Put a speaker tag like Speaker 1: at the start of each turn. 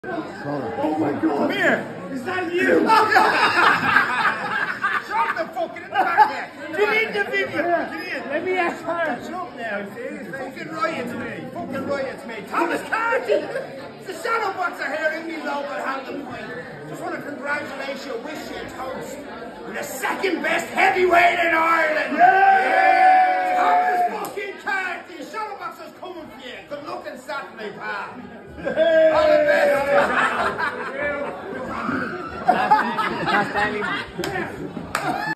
Speaker 1: Oh my God! Come here! Is that you? Drop the fucking in the back there! Get in the video! Get in! Let me ask her! Jump now, see? Fucking riot to me! Fucking riot to me! Thomas Carty! The shadow boxer here in me local handle point. Just want to congratulate you, wish you a toast. You're the second best heavyweight in Ireland! Yeah! Thomas fucking Carty! Shadow boxer's coming for you! Good luck on Saturday, pal! All the best!